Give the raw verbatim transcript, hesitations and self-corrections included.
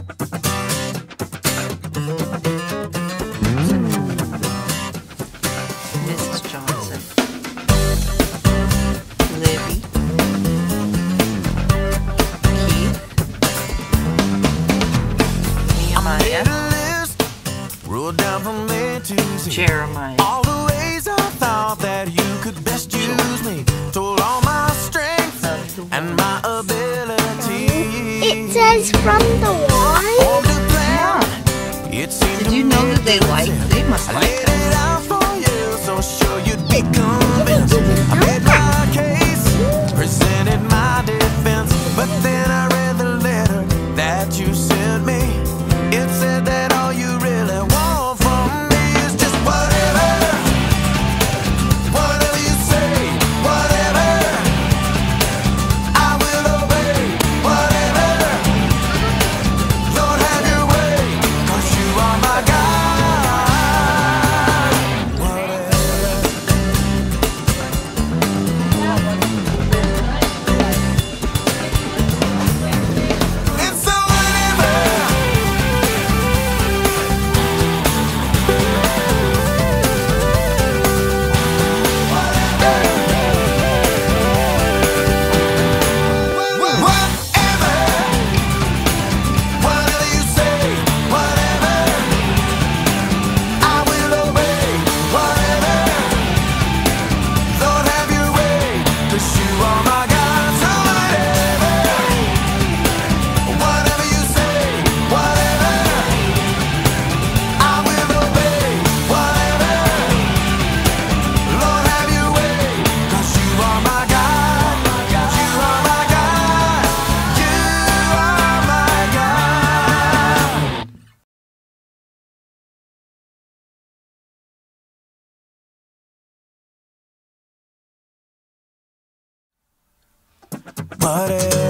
Missus Johnson, Libby, Keith, Nehemiah, Ruled down from A to Z. Jeremiah, All the ways I thought that you could best use me. Told all my strength and my ability. It says from the wall. It seemed did you know that they like, they must I like laid us. it out for you, so sure you'd be convinced. I made my case, presented my defense, but then I read the letter that you sent me. It said that all you really want from me is just whatever. Whatever you say, whatever. I will obey, whatever. Lord, have your way, 'cause you are my God. Whatever. It's so whatever. Whatever you say, whatever. I will obey, whatever. Lord, have your way, 'cause you are my God. So whatever. Whatever you say, whatever. I will obey, whatever. Lord, have your way, 'cause you are my God. You are my God. You are my God. Whatever.